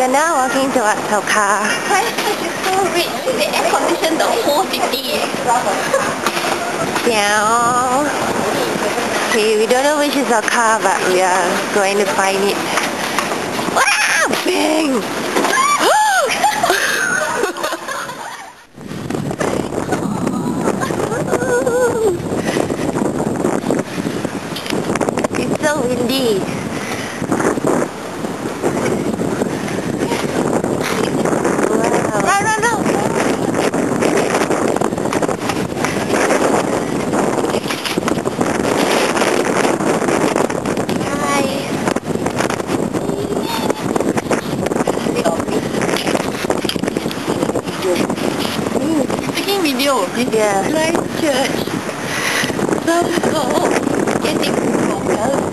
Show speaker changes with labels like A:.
A: We're now walking towards our car.
B: Why is so rich? They air condition the whole city.
A: Yeah. Okay, we don't know which is our car, but we are going to find it. Ah, bang! It's so windy.
B: Taking video.
A: Yeah.
B: Christchurch. So cold. Getting cold.